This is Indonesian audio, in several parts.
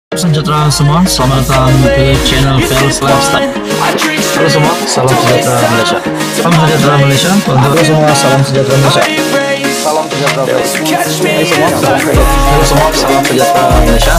Sejahtera semua, selamat datang ke channel Fearless Lifestyle. Halo semua, salam sejahtera Malaysia. Salam sejahtera Malaysia. Halo semua, salam sejahtera Malaysia. Salam sejahtera Malaysia. Halo semua, salam sejahtera Malaysia.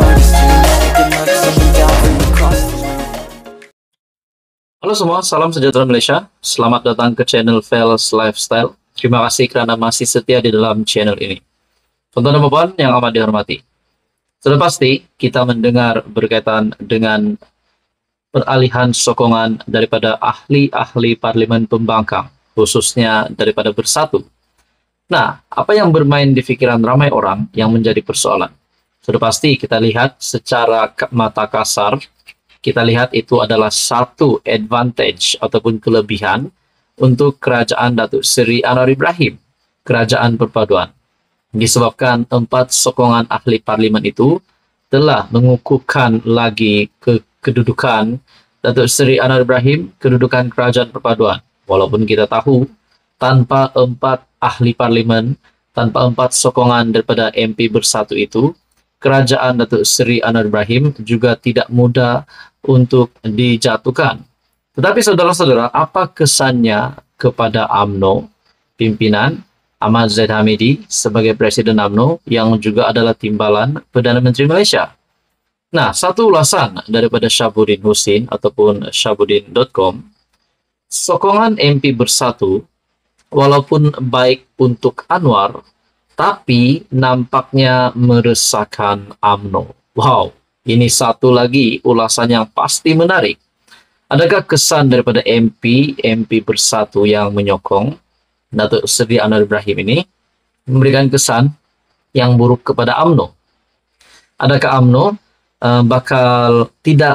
Halo semua, salam sejahtera Malaysia. Selamat datang ke channel Fearless Lifestyle. Terima kasih karena masih setia di dalam channel ini. Tonton dan Bapak yang amat dihormati. Sudah pasti kita mendengar berkaitan dengan peralihan sokongan daripada ahli-ahli parlimen pembangkang, khususnya daripada Bersatu. Nah, apa yang bermain di pikiran ramai orang yang menjadi persoalan? Sudah pasti kita lihat secara mata kasar, kita lihat itu adalah satu advantage ataupun kelebihan untuk kerajaan Datuk Seri Anwar Ibrahim, kerajaan perpaduan. Disebabkan 4 sokongan ahli parlimen itu telah mengukuhkan lagi kedudukan Datuk Seri Anwar Ibrahim, kedudukan kerajaan perpaduan. Walaupun kita tahu tanpa 4 ahli parlimen, tanpa 4 sokongan daripada MP Bersatu itu, kerajaan Datuk Seri Anwar Ibrahim juga tidak mudah untuk dijatuhkan. Tetapi saudara-saudara, apa kesannya kepada UMNO, pimpinan Ahmad Zahid Hamidi sebagai Presiden UMNO yang juga adalah timbalan Perdana Menteri Malaysia? Nah, satu ulasan daripada Syabuddin Husin ataupun Syabuddin.com, sokongan MP Bersatu walaupun baik untuk Anwar, tapi nampaknya meresahkan UMNO. Wow, ini satu lagi ulasan yang pasti menarik. Adakah kesan daripada MP Bersatu yang menyokong Datuk Seri Anwar Ibrahim ini memberikan kesan yang buruk kepada UMNO? Adakah UMNO bakal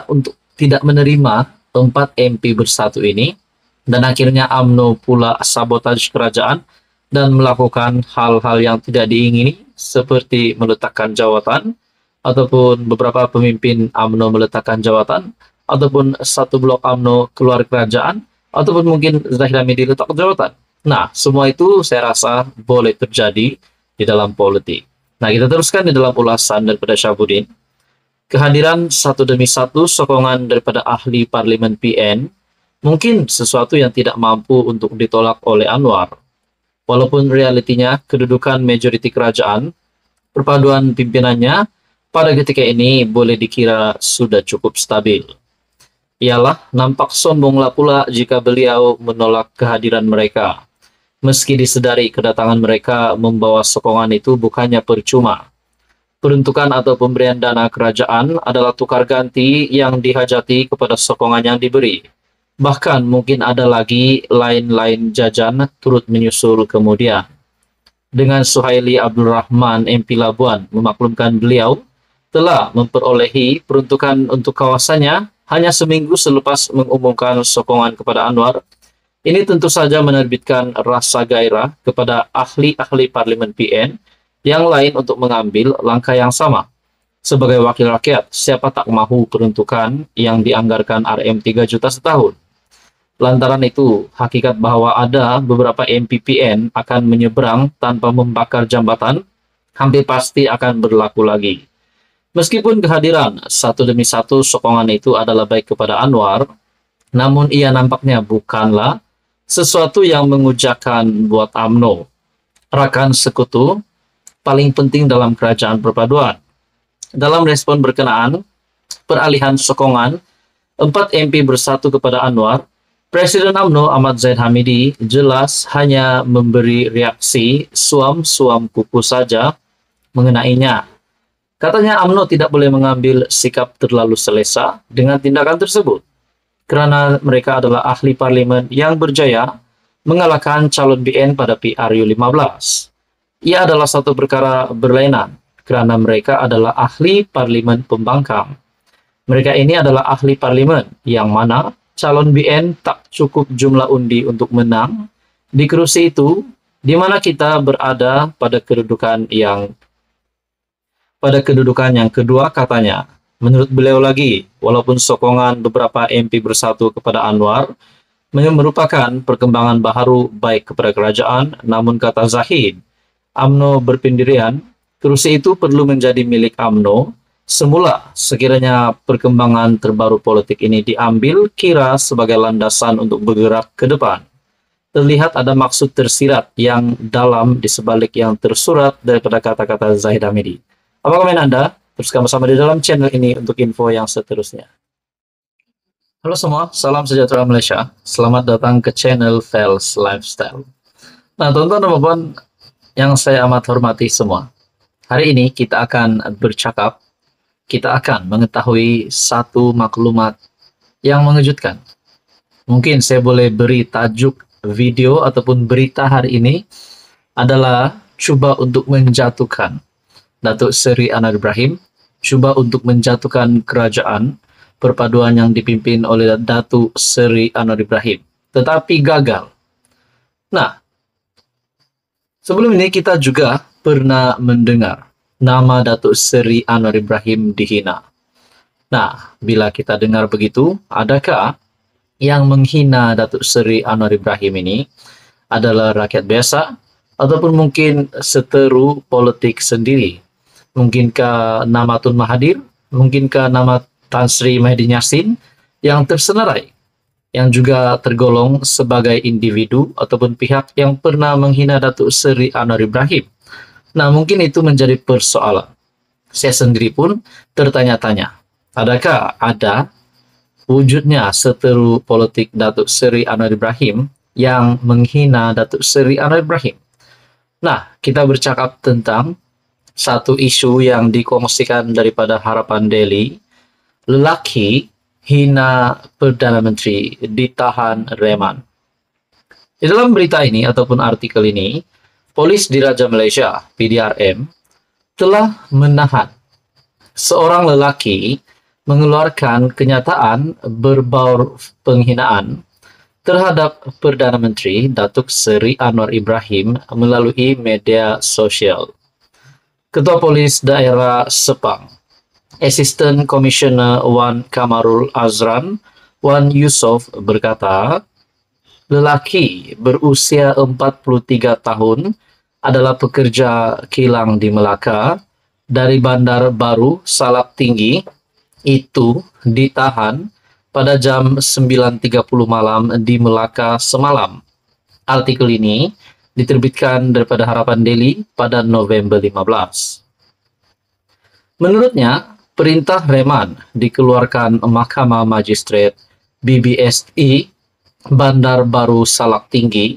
tidak menerima 4 MP Bersatu ini, dan akhirnya UMNO pula sabotaj kerajaan dan melakukan hal-hal yang tidak diingini seperti meletakkan jawatan, ataupun beberapa pemimpin UMNO meletakkan jawatan, ataupun satu blok UMNO keluar kerajaan, ataupun mungkin Zahid Hamidi letak jawatan? Nah, semua itu saya rasa boleh terjadi di dalam politik. Nah, kita teruskan di dalam ulasan daripada Syabuddin. Kehadiran satu demi satu sokongan daripada ahli parlimen PN mungkin sesuatu yang tidak mampu untuk ditolak oleh Anwar. Walaupun realitinya kedudukan majoriti kerajaan, perpaduan pimpinannya pada ketika ini boleh dikira sudah cukup stabil. Ialah nampak sombonglah pula jika beliau menolak kehadiran mereka. Meski disedari kedatangan mereka membawa sokongan itu bukannya percuma. Peruntukan atau pemberian dana kerajaan adalah tukar ganti yang dihajati kepada sokongan yang diberi. Bahkan mungkin ada lagi lain-lain jajan turut menyusul kemudian. Dengan Suhaili Abdul Rahman MP Labuan memaklumkan beliau telah memperolehi peruntukan untuk kawasannya hanya seminggu selepas mengumumkan sokongan kepada Anwar. Ini tentu saja menerbitkan rasa gairah kepada ahli-ahli parlimen PN yang lain untuk mengambil langkah yang sama. Sebagai wakil rakyat, siapa tak mahu peruntukan yang dianggarkan RM 3 juta setahun? Lantaran itu, hakikat bahwa ada beberapa MP PN akan menyeberang tanpa membakar jambatan hampir pasti akan berlaku lagi. Meskipun kehadiran satu demi satu sokongan itu adalah baik kepada Anwar, namun ia nampaknya bukanlah sesuatu yang mengujakan buat UMNO, rakan sekutu paling penting dalam kerajaan perpaduan. Dalam respon berkenaan peralihan sokongan 4 MP Bersatu kepada Anwar, Presiden UMNO Ahmad Zahid Hamidi jelas hanya memberi reaksi suam-suam kuku saja mengenainya. Katanya UMNO tidak boleh mengambil sikap terlalu selesa dengan tindakan tersebut, karena mereka adalah ahli parlimen yang berjaya mengalahkan calon BN pada PRU 15. Ia adalah satu perkara berlainan, karena mereka adalah ahli parlimen pembangkang. Mereka ini adalah ahli parlimen yang mana calon BN tak cukup jumlah undi untuk menang di kursi itu, di mana kita berada pada kedudukan yang kedua katanya. Menurut beliau lagi, walaupun sokongan beberapa MP Bersatu kepada Anwar merupakan perkembangan baharu baik kepada kerajaan, namun kata Zahid, UMNO berpendirian, kursi itu perlu menjadi milik UMNO Semula, sekiranya perkembangan terbaru politik ini diambil kira sebagai landasan untuk bergerak ke depan, terlihat ada maksud tersirat yang dalam di sebalik yang tersurat daripada kata-kata Zahid Hamidi. Apa komen Anda? Teruskan bersama di dalam channel ini untuk info yang seterusnya. Halo semua, salam sejahtera Malaysia. Selamat datang ke channel Fels Lifestyle. Nah, teman-teman dan puan yang saya amat hormati semua. Hari ini kita akan bercakap, kita akan mengetahui satu maklumat yang mengejutkan. Mungkin saya boleh beri tajuk video ataupun berita hari ini adalah cuba untuk menjatuhkan Datuk Seri Anwar Ibrahim, cuba untuk menjatuhkan kerajaan perpaduan yang dipimpin oleh Datuk Seri Anwar Ibrahim, tetapi gagal. Nah, sebelum ini kita juga pernah mendengar nama Datuk Seri Anwar Ibrahim dihina. Nah, bila kita dengar begitu, adakah yang menghina Datuk Seri Anwar Ibrahim ini adalah rakyat biasa ataupun mungkin seteru politik sendiri? Mungkinkah nama Tun Mahathir? Mungkinkah nama Tan Sri Muhyiddin Yassin yang tersenarai, yang juga tergolong sebagai individu ataupun pihak yang pernah menghina Datuk Seri Anwar Ibrahim? Nah, mungkin itu menjadi persoalan. Saya sendiri pun tertanya-tanya, adakah ada wujudnya seteru politik Datuk Seri Anwar Ibrahim yang menghina Datuk Seri Anwar Ibrahim? Nah, kita bercakap tentang satu isu yang dikongsikan daripada Harapan Daily. Lelaki hina Perdana Menteri ditahan reman. Di dalam berita ini ataupun artikel ini, Polis Diraja Malaysia (PDRM) telah menahan seorang lelaki mengeluarkan kenyataan berbau penghinaan terhadap Perdana Menteri Datuk Seri Anwar Ibrahim melalui media sosial. Ketua Polis Daerah Sepang, Assistant Commissioner Wan Kamarul Azran, Wan Yusof berkata, lelaki berusia 43 tahun adalah pekerja kilang di Melaka dari Bandar Baru Salak Tinggi itu ditahan pada jam 9.30 malam di Melaka semalam. Artikel ini diterbitkan daripada Harapan Daily pada November 15. Menurutnya, perintah reman dikeluarkan Mahkamah Magistrate BBSI Bandar Baru Salak Tinggi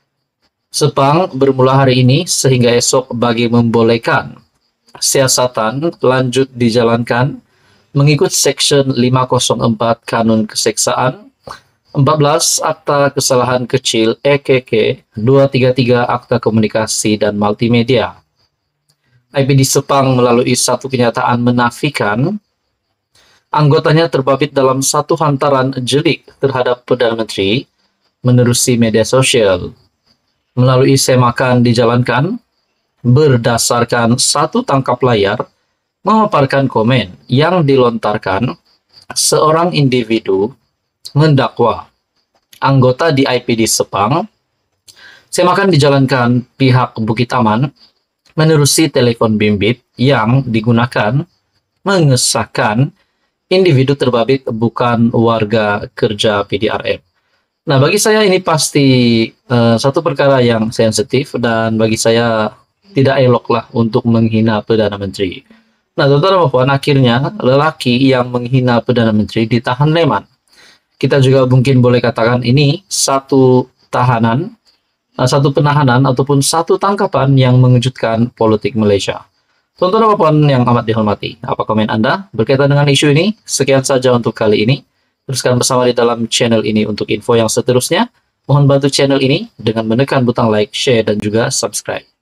Sepang bermula hari ini sehingga esok bagi membolehkan siasatan lanjut dijalankan mengikut Seksyen 504 Kanun Keseksaan, 14 Akta Kesalahan Kecil EKK, 233 Akta Komunikasi dan Multimedia. IPD Sepang melalui satu kenyataan menafikan anggotanya terbabit dalam satu hantaran jelik terhadap Perdana Menteri menerusi media sosial. Melalui semakan dijalankan berdasarkan satu tangkap layar memaparkan komen yang dilontarkan seorang individu mendakwa anggota di IPD Sepang. Semakan dijalankan pihak Bukit Aman menerusi telepon bimbit yang digunakan mengesahkan individu terbabit bukan warga kerja PDRM. Nah, bagi saya ini pasti satu perkara yang sensitif dan bagi saya tidak eloklah untuk menghina Perdana Menteri. Nah, teman-teman dan puan, akhirnya lelaki yang menghina Perdana Menteri ditahan reman. Kita juga mungkin boleh katakan ini satu tahanan, satu penahanan ataupun satu tangkapan yang mengejutkan politik Malaysia. Teman-teman dan puan yang amat dihormati, apa komen Anda berkaitan dengan isu ini? Sekian saja untuk kali ini. Teruskan bersama di dalam channel ini untuk info yang seterusnya. Mohon bantu channel ini dengan menekan butang like, share, dan juga subscribe.